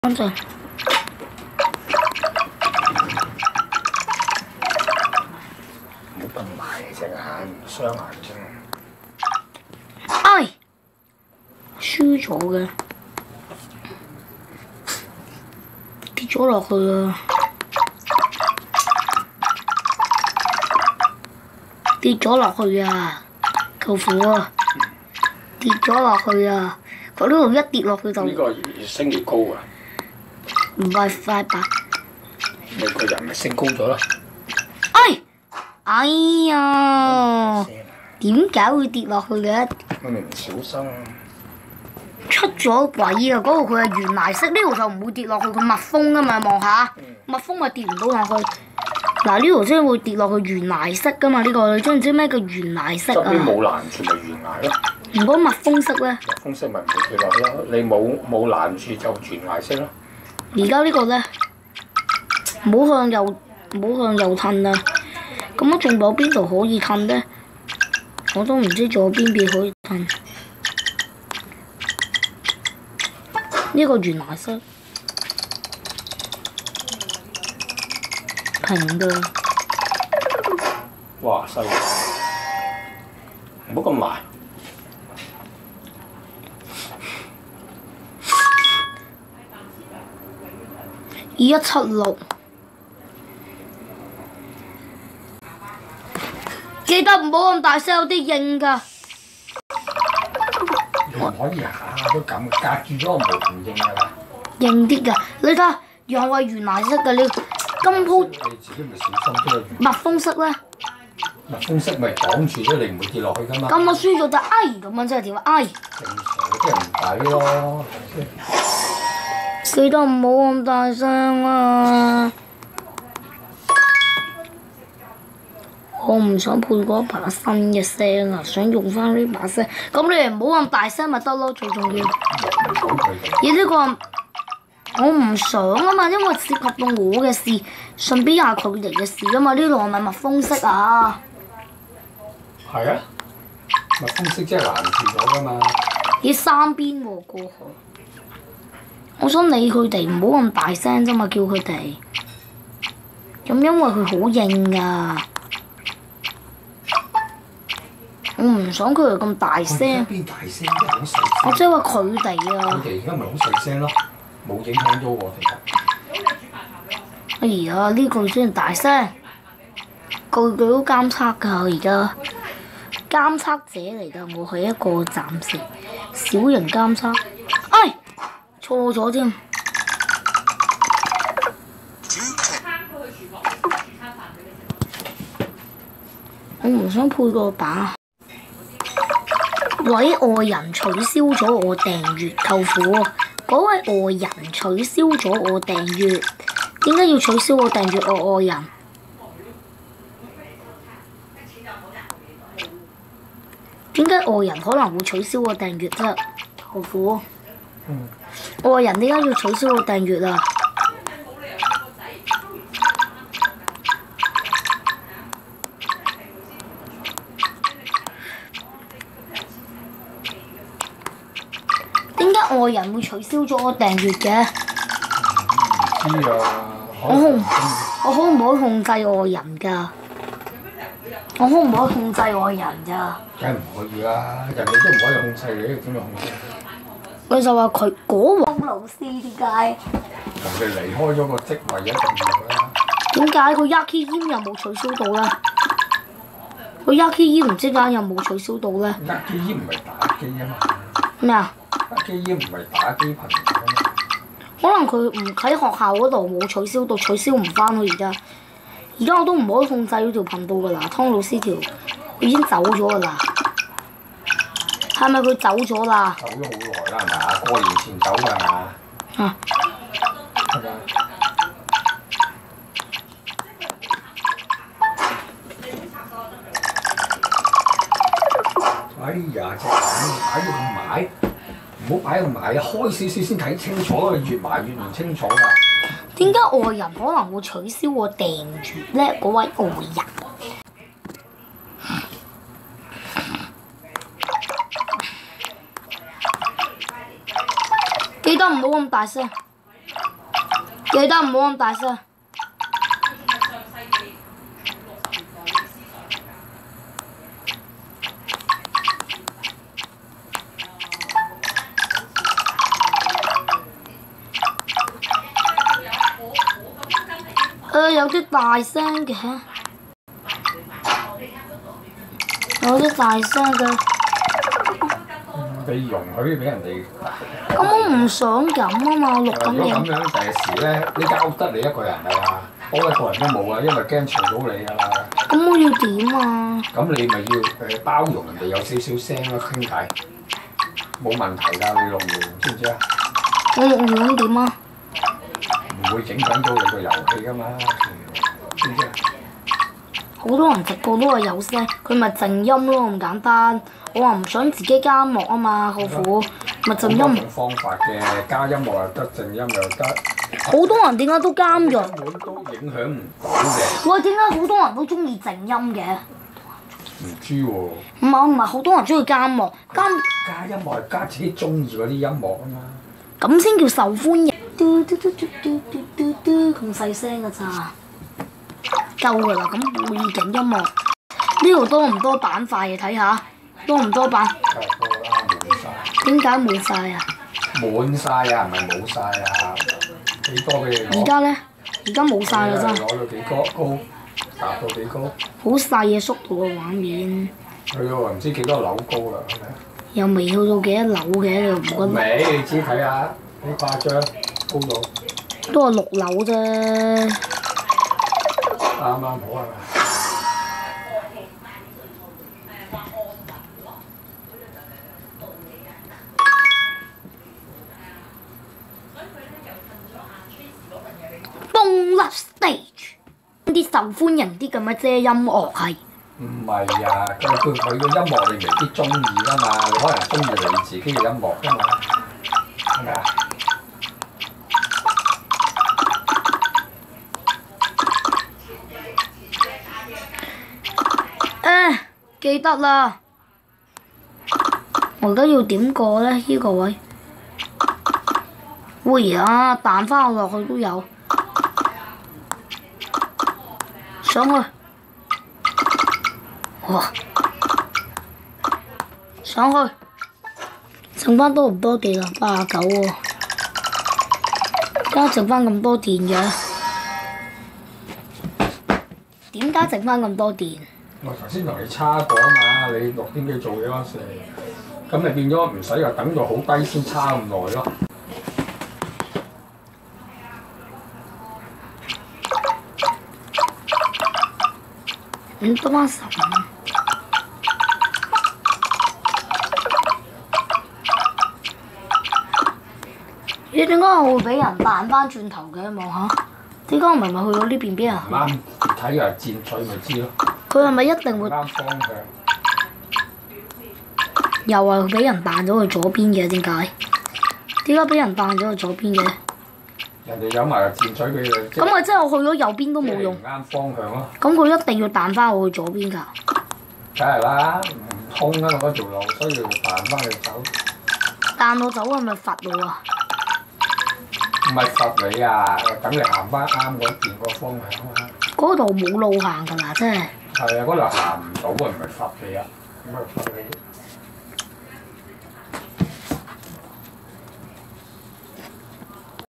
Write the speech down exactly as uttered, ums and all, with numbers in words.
乾淨。 唔好笨埋隻眼，傷眼睛。 哎，輸咗嘅，跌咗落去啊！跌咗落去啊！舅父啊，跌咗落去啊！佢呢度一跌落去就呢個越升越高啊！ 唔係快吧？ 你個人咪升高咗咯。 哎，哎呀，點解會跌落去嘅？ 我咪唔小心。 出咗位啊！嗰度佢係懸崖式，呢度就唔會跌落去，佢密封噶嘛，望下，密封咪跌唔到落去。嗱，呢度先會跌落去懸崖式噶嘛，呢、個你知唔知咩叫懸崖式側邊啊？ 冇攔住咪懸崖咯， 如果密封式咧， 密封式咪唔會跌落去咯。你冇冇攔住就懸崖式咯。 而家呢個咧，唔好向右，唔好向右褪啊！咁樣仲有邊度可以褪咧？我都唔知仲有邊邊可以褪。呢個懸崖式平嘅。 哇！犀利！唔好咁埋。 二一七六，記得唔好咁大聲，有啲硬㗎。 你唔可以下下都咁，隔住咗個無唔應㗎啦。 硬啲㗎，你睇下楊慧懸崖式㗎，你金鋪你自己咪小心啲咯。 密封式咧， 密封式咪擋住咗，你唔會跌落去㗎嘛。 咁我輸咗就哎咁樣真係點啊哎！ 正常，啲人唔抵咯。 記得唔好咁大聲啊！我唔想配嗰把新嘅聲啊，想用翻呢把聲。咁你哋唔好咁大聲咪得咯，最重要。而呢個我唔想啊嘛，因為涉及到我嘅事，順便又係佢哋嘅事啊嘛。呢度係咪密封式啊？ 係啊，密封式即係攔住咗㗎嘛。 咦，三邊喎過河。我想理佢哋唔好咁大聲啫嘛，叫佢哋。咁因為佢好硬㗎，我唔想佢哋咁大聲。 邊大聲啫？好細聲。 我即係話佢哋啊佢。哋而家咪好細聲咯，冇影響到我哋㗎。 哎呀，呢句先大聲，句句都監測㗎而家。監測者嚟㗎，我係一個暫時小型監測。哎，錯咗添。我唔想配個把。位外人取消咗我訂閱，舅父。嗰位外人取消咗我訂閱，點解要取消我訂閱我外人？點解外人可能會取消我訂閱啫？舅父， 嗯、 外人點解要取消我訂閱啊？點解外人會取消咗我訂閱嘅？ 唔知啊。 我可唔我可唔可以控制外人㗎？我可唔可以控制外人㗎？ 梗係唔可以啦，人哋都唔可以控制你，點樣控制？ 佢就話佢嗰位老師點解？ 人哋離開咗個職位一定要啦。 點解佢 Yaki Im 又冇取消到咧？佢 Yaki Im 唔知點解又冇取消到咧？ 呃機衣唔係打機啊嘛。 咩啊？ 呃機衣唔係打機頻道啊嘛。 可能佢唔喺學校嗰度冇取消到，取消唔翻咯而家。而家我都唔可以控制呢條頻道㗎啦，湯老師條已經走咗㗎啦。係咪佢走咗啦？ 走咗好耐啦，係咪啊？過年前走㗎係嘛？ 啊！ 係嘛？哎呀！隻眼擺到咁埋，唔好擺咁埋啊！開少少先睇清楚，越埋越唔清楚㗎。 點解外人可能會取消我訂閱咧？嗰位外人。記得唔好咁大聲。 記得唔好咁大聲。誒、呃、有啲大聲嘅，有啲大聲嘅。 你容許俾人哋。 咁我唔想咁啊嘛，錄緊如果咁嘢。 樣，第時咧，呢間屋得你一個人㗎啦，多一個人都冇啊，因為驚嘈到你㗎啦。 咁我要點啊？ 咁你咪要誒包容人哋有少少聲咯，傾偈冇問題㗎，你錄完知唔知啊？ 我錄完咁點啊？ 唔會影響到你個遊戲㗎嘛，知唔知啊？ 好多人直播都係有聲，佢咪靜音咯，咁簡單。我話唔想自己加音樂啊嘛，舅父咪靜好多音。 種方法嘅，加音樂又得，靜音又得。 好多人點解都加咗？ 根本都影響唔到嘅。 喂，點解好多人都中意靜音嘅？ 唔知喎。 唔係唔係，好多人中意加音樂，加加音樂係加自己中意嗰啲音樂啊嘛。 咁先叫受歡迎。嘟嘟嘟嘟嘟嘟嘟嘟咁細聲㗎咋？夠㗎啦，咁背景音樂。呢度多唔多板塊嘅？睇下，多唔多板？ 夠多啦，滿晒。 點解滿晒啊？ 滿晒啊，唔係冇晒啊！幾多俾你攞？ 而家咧，而家冇晒啦真係。 攞到幾高高，達到幾高？ 好細嘅縮度嘅畫面。 去到唔知幾多樓高啦，係咪？ 又未去到幾多樓嘅，你又唔覺得？ 未，你自己睇下，幾誇張，高度。 都係六樓啫。 啱啱好係咪？ Don't love stage，啲受歡迎啲咁嘅啫音樂係。 唔係啊，佢佢佢個音樂你未必中意㗎嘛，你可能中意你自己嘅音樂㗎嘛，係咪啊？ 誒，記得啦。我而家要點過咧？呢個位。會啊，彈翻我落去都有。上去。哇！上去。剩翻多唔多電啊？八十九喎。點解剩翻咁多電嘅？點解剩翻咁多電？ 我頭先同你叉過啊嘛，你六點幾做嘢嗰時，咁咪變咗唔使話等到好低先叉咁耐咯。 嗯，多翻十五。咦？點解我會俾人彈翻轉頭嘅？望下，點解我明明去到呢邊俾人？ 唔啱，睇下箭嘴咪知咯。 佢係咪一定會？ 啱方向。 又係俾人彈咗去左邊嘅？點解？點解俾人彈咗去左邊嘅？ 人哋有埋個箭嘴俾你。 咁咪即係我去咗右邊都冇用。 唔啱方向咯。 咁佢一定要彈翻我去左邊㗎？ 梗係啦，唔通啊嗰條路，所以要彈翻去走。 彈我走係咪罰我啊？ 唔係罰你啊，等你行翻啱嗰邊個方向啊嘛。 嗰度冇路行㗎啦，真係。 係啊，嗰度行唔到啊，唔係罰你啊，咁咪罰你。